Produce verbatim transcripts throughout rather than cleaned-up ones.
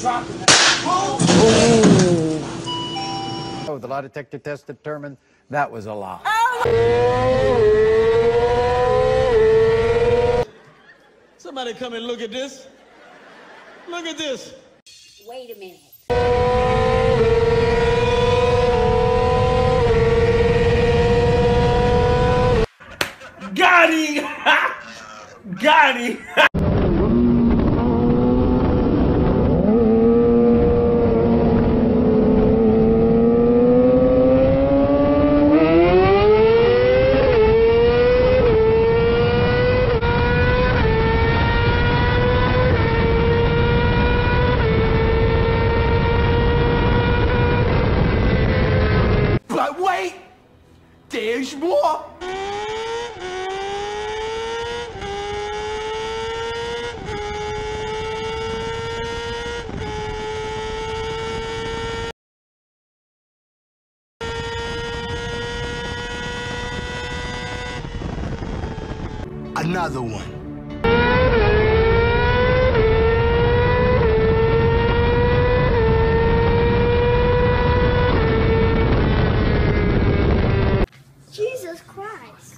dropping that. Oh, the lie detector test determined that was a lie. Somebody come and look at this. Look at this. Wait a minute. Got him! Got him! But wait! There's more! Another one. Jesus Christ.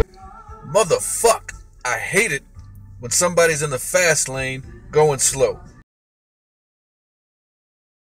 Motherfuck! I hate it when somebody's in the fast lane going slow.